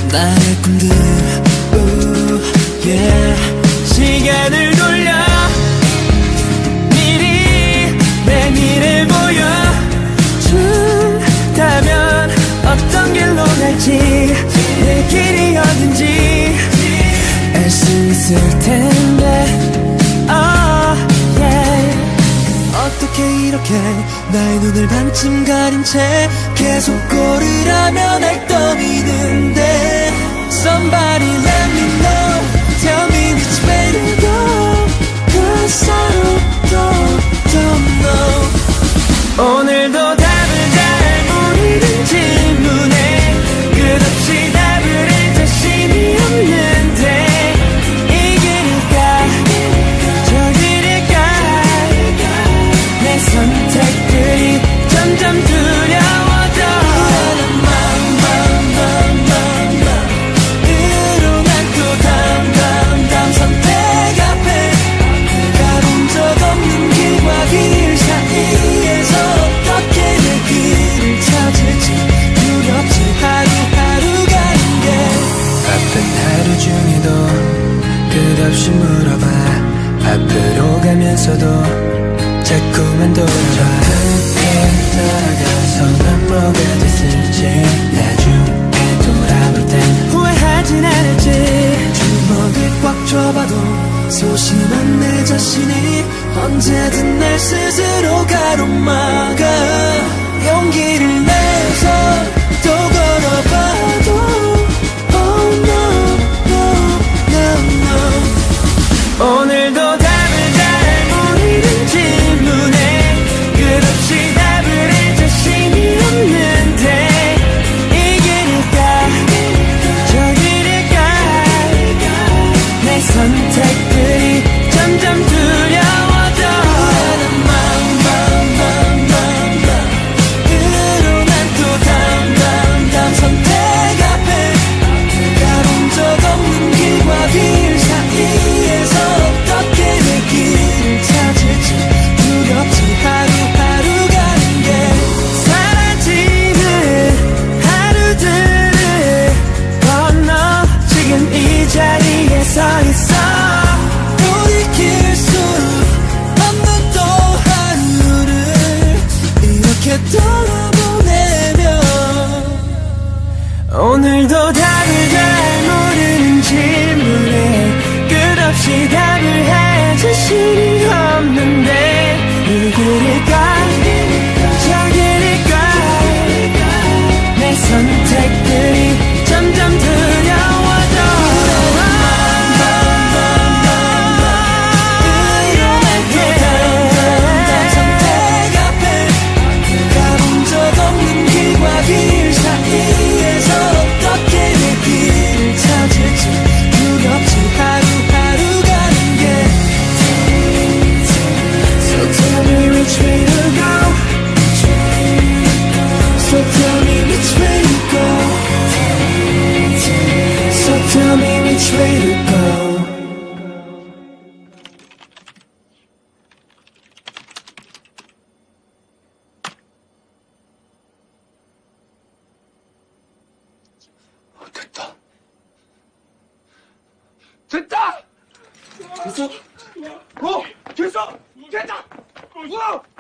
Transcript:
나의 꿈들 시간을 돌려 미리 내 미래 보여준다면 어떤 길로 갈지 내 길이 어딘지 알 수 있을 텐데 어떻게 이렇게 나의 눈을 반쯤 가린 채 계속 걸으라면 알떠미는데 Somebody let me know, tell me which way to go, 'cause I don't know. 오늘도 답을 잘 모르는 질문에 끝없이 답을 할 자신이 없는데 이 길일까 저 길일까 내 선택들이 점점 두려워져. 으로 난 또 다음 선택 앞에 가본 적 없는 길과 길 사이에서 어떻게 내 길을 찾을지 두렵지. 하루하루 가는 게 바쁜 하루 중에도 끝없이 물어봐. 앞으로 가면서도 자꾸만 돌아와. 어떻게 돌아가서 난 뭐가 됐을지 나중에 돌아볼 땐 후회하진 않을지. 주먹을 꽉 쥐어봐도 소심한 내 자신이 언제든 날 스스로 가로막아. 용기를 내서 또 걸어봐도 Oh no, no, no, no. 오늘도 답을 잘 모르는 질문에 끝없이 답을 할 자신이 없는데 이 길일까 저 길일까 내 선택들이 점점 두려워져. 으로 난 또 다음 선택 앞에 가본 적 없는 길과 길 사이에서 어떻게 내 길을 찾을지 두렵지. 하루하루 가는 게 사라지는 하루들을 건너 지금 이 자리에 서 있어. 돌이킬 수 없는 또 하루를 이렇게 돌아보내며 오늘도 답을 잘 모르는 질문에 끝없이 답을 할 자신이 없는데 이 길일까 저 길일까 내 선택들이 점점 두려워져. 선택 앞에 가본 적 없는 길과 길 사이에서 어떻게 내 길을 찾을지 두렵지. 하루하루 가는 게 So tell me which way to go, So tell me which way to go, So tell me which way to go. 됐다! 됐어! 됐어! 됐다! 우와!